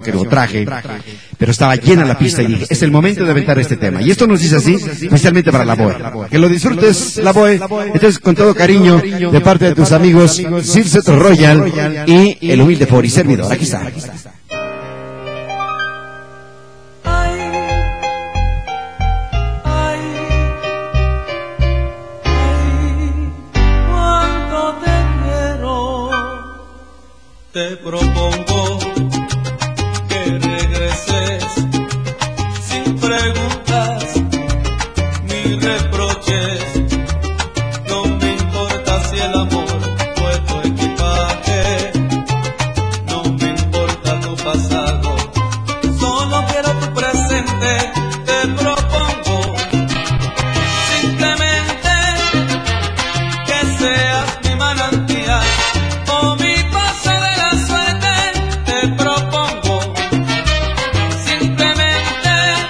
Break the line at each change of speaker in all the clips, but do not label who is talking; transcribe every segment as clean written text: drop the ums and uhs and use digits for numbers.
que lo traje, pero estaba llena la pista y dije, es el momento de aventar este tema. Y esto nos dice así, especialmente para la Boe. Que lo disfrutes, la Boe. Entonces, con todo cariño, de parte de tus amigos, Circe Royal y el humilde Fori servidor. Aquí está.
Te propongo que regreses sin preguntas ni reproches. No me importa si el amor fue tu equipaje, no me importa tu pasado, solo quiero tu presente. Te propongo simplemente que seas mi manantial o mi pase de la suerte. Te propongo simplemente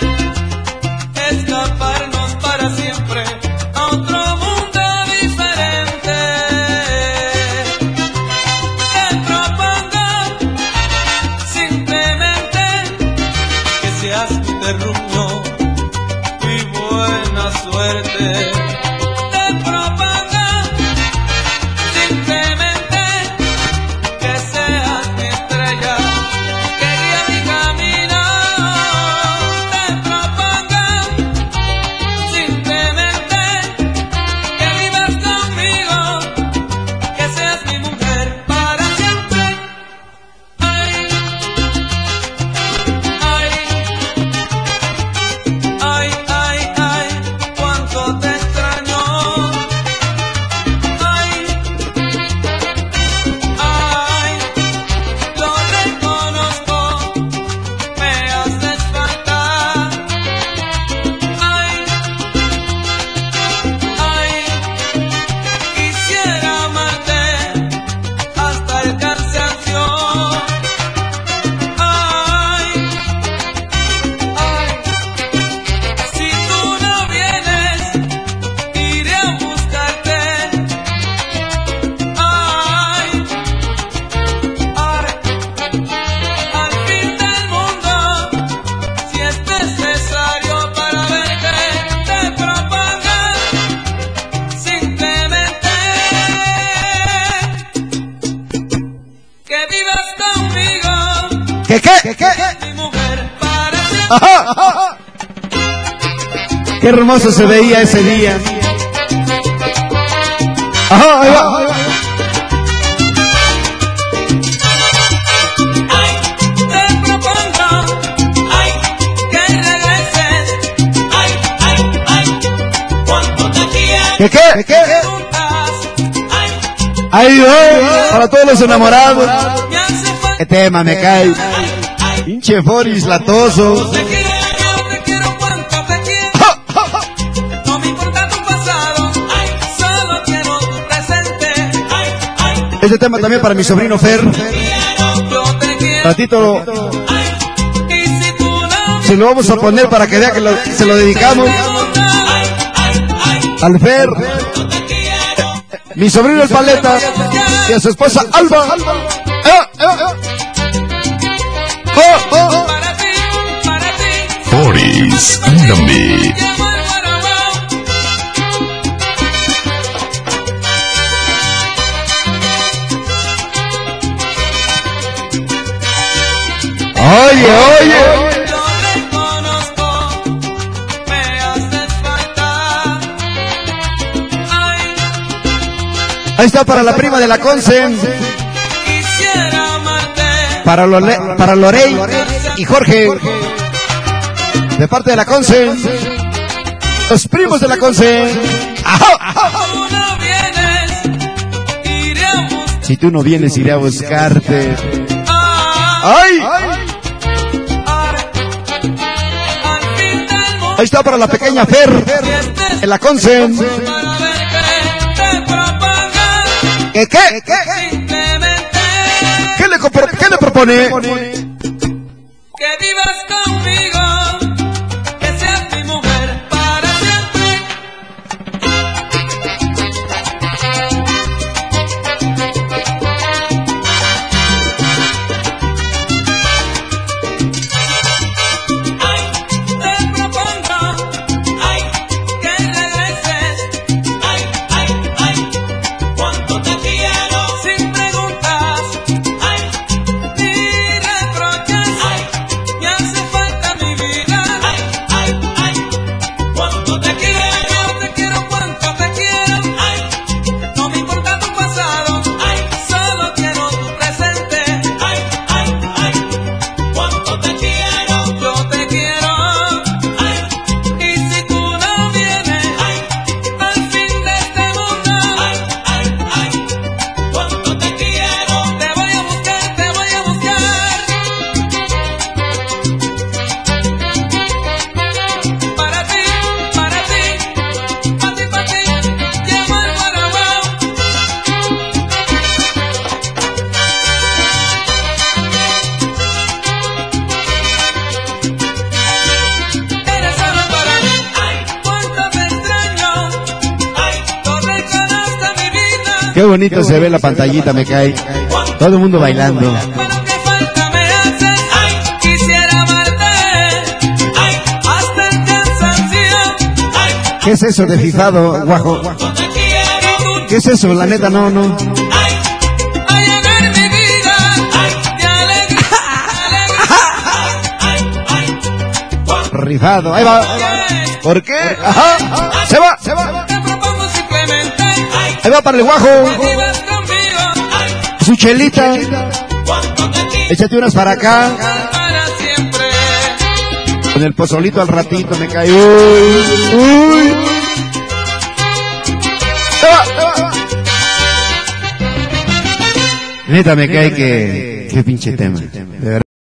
escaparnos para siempre a otro mundo diferente. Te propongo simplemente que seas mi terruño y buena suerte. Te propongo simplemente que seas mi estrella, que guíe mi camino. Te propongo simplemente que vivas conmigo, que seas mi mujer para siempre. Ay, ay, ay, ay, ay, cuánto te extraño. Ay, ay, lo reconozco, me haces falta. Ay, ay, quisiera amarte hasta el cansancio. Ay, ay, si tú no vienes, iré a buscarte. Ay, al fin del mundo, si es necesario para verte. Te propongo simplemente que vivas conmigo,
¿Qué?
mi mujer para siempre.
Ajá, ajá. Qué hermoso se veía ese día. Ajá, ahí va, ahí va.
Ay, te propongo, ay, que regreses. Ay, ay, ay, cuánto te quiero.
¿Qué?
Preguntas, ay,
Ahí va, para todos los enamorados.
me hace falta.
¿Qué tema me cae?
Ay,
Pinche Foris latoso.
te quiero cuánto te quiero. No me importa tu pasado, ay, solo quiero tu presente. Ay, ay,
Este tema también para mi sobrino Fer.
yo te quiero.
Ratito
Ay, y si tú no
se lo vamos a poner para que vea que se lo dedicamos
ay, ay, ay,
al Fer,
yo te quiero.
mi sobrino el Paleta y a su esposa Alba. Oh.
Para ti,
Foris Ándame.
llamo al guarabao.
Oye.
Lo reconozco, me haces falta. Ay,
Ahí está para la prima de la Conce,
quisiera amarte.
para Lorey y Jorge, de parte de la Conce, los primos de la Conce. Ajá.
Tú no vienes, iré a buscar.
Si tú no vienes, iré a buscarte.
Ay,
¡Ay!
al fin del mundo,
Ahí está para la pequeña Fer, de la Conce.
para verte, te propongo
¿Qué?
simplemente
¿Qué le propone?
que vivas conmigo, que seas mi mujer para siempre.
Qué bonito se ve la pantallita, me cae. Todo el mundo bailando. ¿Qué es eso de fifado, guajo? ¿Qué es eso? La neta, no. Rifado, ahí va. ¿Por qué? Ajá. Se va. Ahí va para el guajo. Su chelita. Échate unas para acá. Con el pozolito al ratito me cae. Uy. Neta me cae que... Qué pinche tema. De verdad.